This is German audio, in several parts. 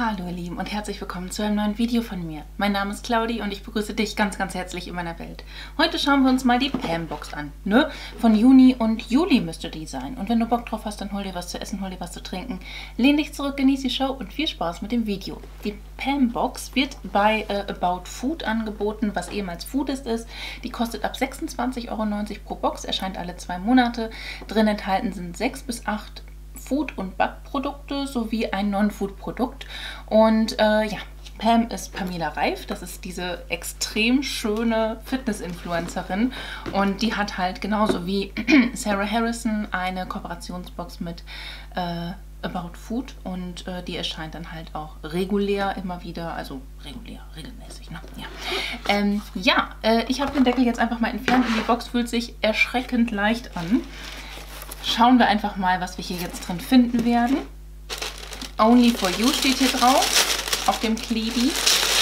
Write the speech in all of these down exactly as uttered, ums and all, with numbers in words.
Hallo ihr Lieben und herzlich willkommen zu einem neuen Video von mir. Mein Name ist Claudi und ich begrüße dich ganz, ganz herzlich in meiner Welt. Heute schauen wir uns mal die Pam-Box an. Ne? Von Juni und Juli müsste die sein. Und wenn du Bock drauf hast, dann hol dir was zu essen, hol dir was zu trinken. Lehn dich zurück, genieß die Show und viel Spaß mit dem Video. Die Pam-Box wird bei äh, About Food angeboten, was ehemals Foodist ist. Die kostet ab sechsundzwanzig Euro neunzig pro Box, erscheint alle zwei Monate. Drin enthalten sind sechs bis acht Food- und Backprodukte sowie ein Non-Food-Produkt. Und äh, ja, Pam ist Pamela Reif. Das ist diese extrem schöne Fitness-Influencerin. Und die hat halt genauso wie Sarah Harrison eine Kooperationsbox mit äh, About Food. Und äh, die erscheint dann halt auch regulär immer wieder. Also regulär, regelmäßig. Ne? Ja, ähm, ja äh, ich habe den Deckel jetzt einfach mal entfernt und die Box fühlt sich erschreckend leicht an. Schauen wir einfach mal, was wir hier jetzt drin finden werden. Only for you steht hier drauf, auf dem Klebi.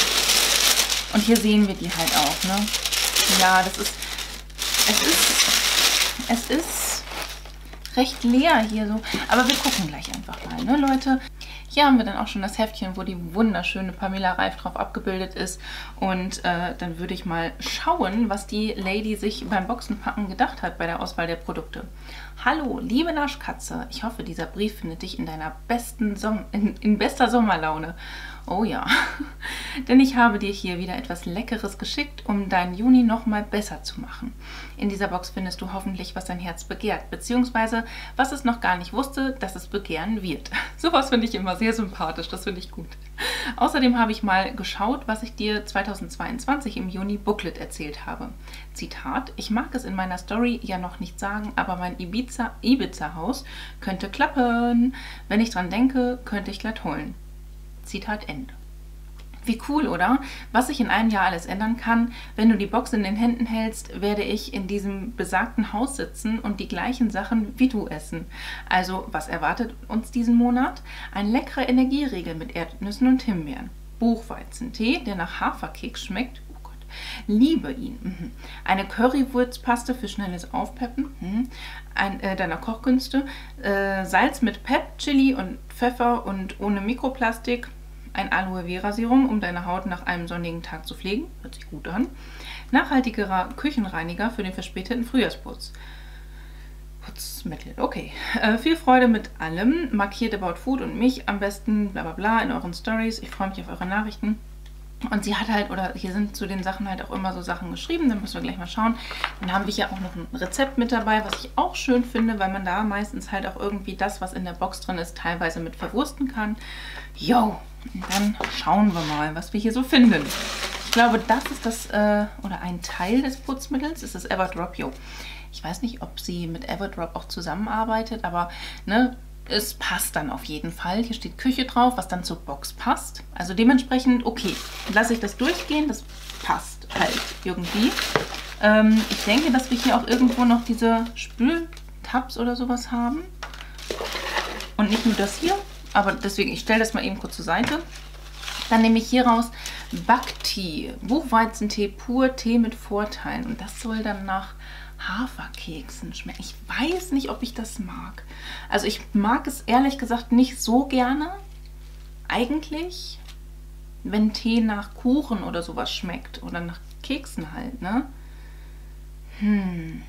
Und hier sehen wir die halt auch, ne? Ja, das ist, es ist, es ist recht leer hier so. Aber wir gucken gleich einfach mal, ne, Leute? Hier haben wir dann auch schon das Heftchen, wo die wunderschöne Pamela Reif drauf abgebildet ist. Und äh, dann würde ich mal schauen, was die Lady sich beim Boxenpacken gedacht hat bei der Auswahl der Produkte. Hallo, liebe Naschkatze. Ich hoffe, dieser Brief findet dich in deiner besten Som in, in bester Sommerlaune. Oh ja, denn ich habe dir hier wieder etwas Leckeres geschickt, um deinen Juni noch mal besser zu machen. In dieser Box findest du hoffentlich, was dein Herz begehrt, beziehungsweise was es noch gar nicht wusste, dass es begehren wird. Sowas finde ich immer sehr sympathisch, das finde ich gut. Außerdem habe ich mal geschaut, was ich dir zweitausendzweiundzwanzig im Juni Booklet erzählt habe. Zitat, ich mag es in meiner Story ja noch nicht sagen, aber mein Ibiza, Ibiza-Haus könnte klappen. Wenn ich dran denke, könnte ich glatt heulen. Zitat Ende. Wie cool, oder? Was sich in einem Jahr alles ändern kann. Wenn du die Box in den Händen hältst, werde ich in diesem besagten Haus sitzen und die gleichen Sachen wie du essen. Also, was erwartet uns diesen Monat? Ein leckerer Energieriegel mit Erdnüssen und Himbeeren. Buchweizentee, der nach Haferkeks schmeckt. Oh Gott, liebe ihn. Mhm. Eine Currywurzpaste für schnelles Aufpeppen. Mhm. Ein, äh, deiner Kochkünste. Äh, Salz mit Pep, Chili und Pfeffer und ohne Mikroplastik. Ein Aloe Vera Serum, um deine Haut nach einem sonnigen Tag zu pflegen. Hört sich gut an. Nachhaltigerer Küchenreiniger für den verspäteten Frühjahrsputz. Putzmittel, okay. Äh, viel Freude mit allem. Markiert About Food und mich am besten, bla bla bla, in euren Stories. Ich freue mich auf eure Nachrichten. Und sie hat halt, oder hier sind zu den Sachen halt auch immer so Sachen geschrieben, dann müssen wir gleich mal schauen. Dann haben wir hier auch noch ein Rezept mit dabei, was ich auch schön finde, weil man da meistens halt auch irgendwie das, was in der Box drin ist, teilweise mit verwursten kann. Jo, und dann schauen wir mal, was wir hier so finden. Ich glaube, das ist das, äh, oder ein Teil des Putzmittels, ist das Everdrop, jo. Ich weiß nicht, ob sie mit Everdrop auch zusammenarbeitet, aber, ne, es passt dann auf jeden Fall. Hier steht Küche drauf, was dann zur Box passt. Also dementsprechend, okay, lasse ich das durchgehen. Das passt halt irgendwie. Ähm, ich denke, dass wir hier auch irgendwo noch diese Spültabs oder sowas haben. Und nicht nur das hier, aber deswegen, ich stelle das mal eben kurz zur Seite. Dann nehme ich hier raus Backtee, Buchweizentee pur, Tee mit Vorteilen. Und das soll dann nach Haferkeksen schmecken. Ich weiß nicht, ob ich das mag. Also ich mag es ehrlich gesagt nicht so gerne. Eigentlich, wenn Tee nach Kuchen oder sowas schmeckt. Oder nach Keksen halt, ne? Hm.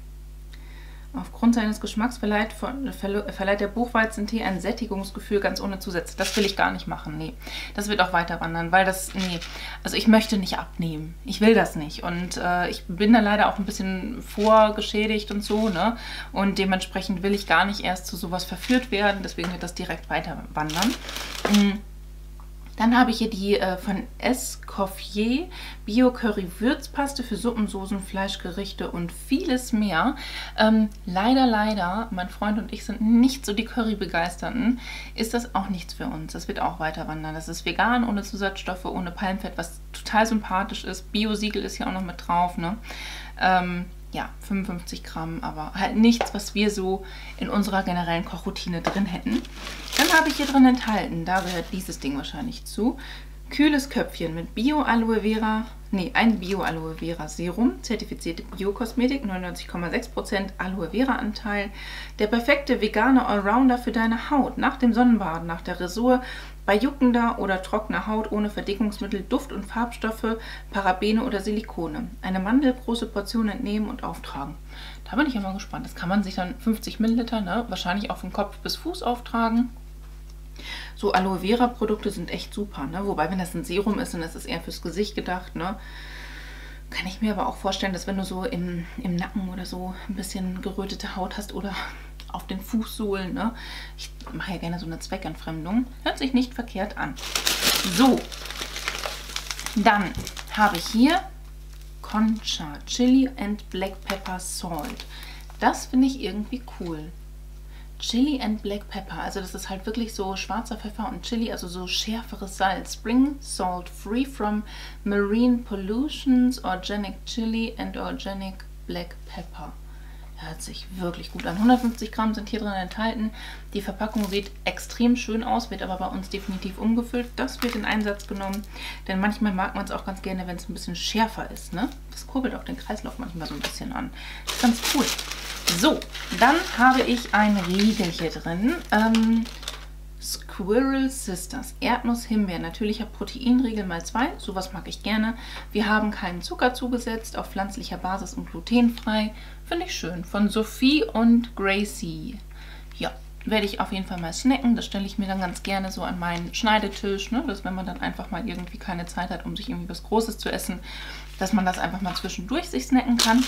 Aufgrund seines Geschmacks verleiht, von, verleiht der Buchweizentee ein Sättigungsgefühl ganz ohne Zusätze. Das will ich gar nicht machen, nee. Das wird auch weiter wandern, weil das, nee. Also ich möchte nicht abnehmen. Ich will das nicht. Und äh, ich bin da leider auch ein bisschen vorgeschädigt und so, ne. Und dementsprechend will ich gar nicht erst zu sowas verführt werden. Deswegen wird das direkt weiter wandern. Mhm. Dann habe ich hier die äh, von Escoffier Bio Curry Würzpaste für Suppen, Soßen, Fleischgerichte und vieles mehr. Ähm, leider, leider, mein Freund und ich sind nicht so die Curry-Begeisterten, ist das auch nichts für uns. Das wird auch weiter wandern. Das ist vegan, ohne Zusatzstoffe, ohne Palmfett, was total sympathisch ist. Bio-Siegel ist hier auch noch mit drauf, ne? Ähm, ja, fünfundfünfzig Gramm, aber halt nichts, was wir so in unserer generellen Kochroutine drin hätten. Dann habe ich hier drin enthalten, da gehört dieses Ding wahrscheinlich zu, kühles Köpfchen mit Bio-Aloe Vera, nee, ein Bio-Aloe Vera Serum, zertifizierte Bio-Kosmetik, neunundneunzig Komma sechs Prozent Aloe Vera Anteil, der perfekte vegane Allrounder für deine Haut, nach dem Sonnenbaden, nach der Rasur, Bei juckender oder trockener Haut ohne Verdickungsmittel, Duft- und Farbstoffe, Parabene oder Silikone. Eine mandelgroße Portion entnehmen und auftragen. Da bin ich ja mal gespannt. Das kann man sich dann fünfzig Milliliter, ne, wahrscheinlich auch von Kopf bis Fuß auftragen. So Aloe Vera Produkte sind echt super, ne? Wobei, wenn das ein Serum ist und das ist eher fürs Gesicht gedacht, ne? Kann ich mir aber auch vorstellen, dass wenn du so im, im Nacken oder so ein bisschen gerötete Haut hast oder auf den Fußsohlen, ne? Ich mache ja gerne so eine Zweckentfremdung. Hört sich nicht verkehrt an. So, dann habe ich hier Concha Chili and Black Pepper Salt. Das finde ich irgendwie cool. Chili and Black Pepper, also das ist halt wirklich so schwarzer Pfeffer und Chili, also so schärferes Salz. Spring Salt, free from marine pollutions, organic Chili and organic Black Pepper. Hört sich wirklich gut an. hundertfünfzig Gramm sind hier drin enthalten. Die Verpackung sieht extrem schön aus, wird aber bei uns definitiv umgefüllt. Das wird in Einsatz genommen, denn manchmal mag man es auch ganz gerne, wenn es ein bisschen schärfer ist, ne? Das kurbelt auch den Kreislauf manchmal so ein bisschen an. Das ist ganz cool. So, dann habe ich ein Riegel hier drin. Ähm, Squirrel Sisters, Erdnuss, Himbeer, natürlicher Proteinriegel mal zwei, sowas mag ich gerne. Wir haben keinen Zucker zugesetzt, auf pflanzlicher Basis und glutenfrei. Finde ich schön. Von Sophie und Gracie. Ja, werde ich auf jeden Fall mal snacken. Das stelle ich mir dann ganz gerne so an meinen Schneidetisch, ne? Dass wenn man dann einfach mal irgendwie keine Zeit hat, um sich irgendwie was Großes zu essen, dass man das einfach mal zwischendurch sich snacken kann.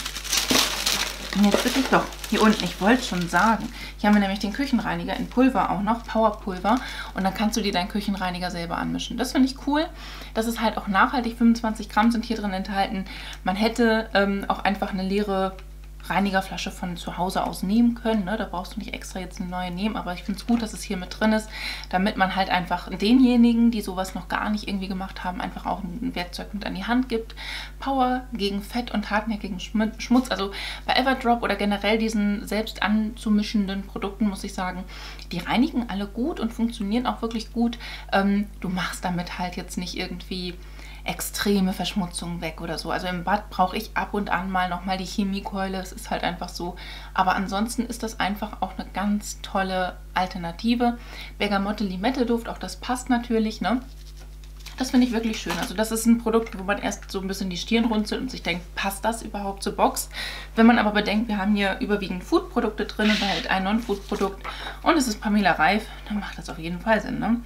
Und jetzt wirklich doch, hier unten, ich wollte schon sagen, hier haben wir nämlich den Küchenreiniger in Pulver auch noch, Powerpulver. Und dann kannst du dir deinen Küchenreiniger selber anmischen. Das finde ich cool. Das ist halt auch nachhaltig, fünfundzwanzig Gramm sind hier drin enthalten. Man hätte ähm, auch einfach eine leere Reinigerflasche von zu Hause aus nehmen können. Ne? Da brauchst du nicht extra jetzt eine neue nehmen, aber ich finde es gut, dass es hier mit drin ist, damit man halt einfach denjenigen, die sowas noch gar nicht irgendwie gemacht haben, einfach auch ein Werkzeug mit an die Hand gibt. Power gegen Fett und hartnäckigen Schmutz. Also bei Everdrop oder generell diesen selbst anzumischenden Produkten muss ich sagen, die reinigen alle gut und funktionieren auch wirklich gut. Ähm, du machst damit halt jetzt nicht irgendwie extreme Verschmutzung weg oder so. Also im Bad brauche ich ab und an mal nochmal die Chemiekeule. Es ist halt einfach so. Aber ansonsten ist das einfach auch eine ganz tolle Alternative. Bergamotte-Limette-Duft, auch das passt natürlich, ne? Das finde ich wirklich schön. Also das ist ein Produkt, wo man erst so ein bisschen die Stirn runzelt und sich denkt, passt das überhaupt zur Box? Wenn man aber bedenkt, wir haben hier überwiegend Food-Produkte drin und halt ein Non-Food-Produkt und es ist Pamela Reif, dann macht das auf jeden Fall Sinn, ne?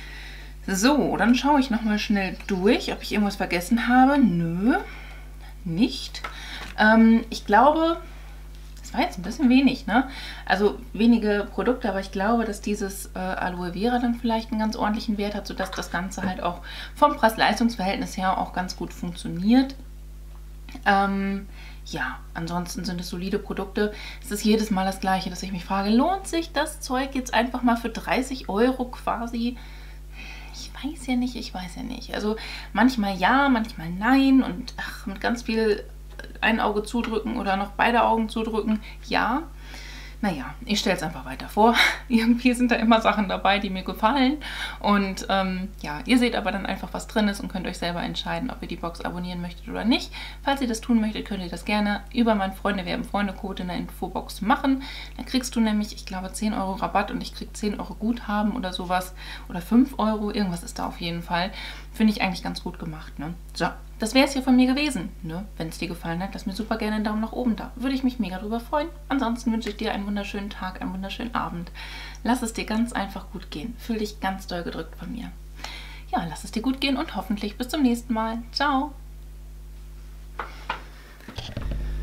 So, dann schaue ich nochmal schnell durch, ob ich irgendwas vergessen habe. Nö, nicht. Ähm, ich glaube, das war jetzt ein bisschen wenig, ne? Also wenige Produkte, aber ich glaube, dass dieses äh, Aloe Vera dann vielleicht einen ganz ordentlichen Wert hat, sodass das Ganze halt auch vom Preis-Leistungs-Verhältnis her auch ganz gut funktioniert. Ähm, ja, ansonsten sind es solide Produkte. Es ist jedes Mal das Gleiche, dass ich mich frage, lohnt sich das Zeug jetzt einfach mal für dreißig Euro quasi? Ich weiß ja nicht, ich weiß ja nicht. Also manchmal ja, manchmal nein und ach, mit ganz viel ein Auge zudrücken oder noch beide Augen zudrücken, ja. Naja, ich stelle es einfach weiter vor. Irgendwie sind da immer Sachen dabei, die mir gefallen. Und ähm, ja, ihr seht aber dann einfach, was drin ist und könnt euch selber entscheiden, ob ihr die Box abonnieren möchtet oder nicht. Falls ihr das tun möchtet, könnt ihr das gerne über meinen Freunde werben Freunde-Code in der Infobox machen. Dann kriegst du nämlich, ich glaube, zehn Euro Rabatt und ich kriege zehn Euro Guthaben oder sowas. Oder fünf Euro, irgendwas ist da auf jeden Fall. Finde ich eigentlich ganz gut gemacht, ne? So. Das wäre es hier von mir gewesen. Ne? Wenn es dir gefallen hat, lass mir super gerne einen Daumen nach oben da. Würde ich mich mega drüber freuen. Ansonsten wünsche ich dir einen wunderschönen Tag, einen wunderschönen Abend. Lass es dir ganz einfach gut gehen. Fühl dich ganz doll gedrückt von mir. Ja, lass es dir gut gehen und hoffentlich bis zum nächsten Mal. Ciao!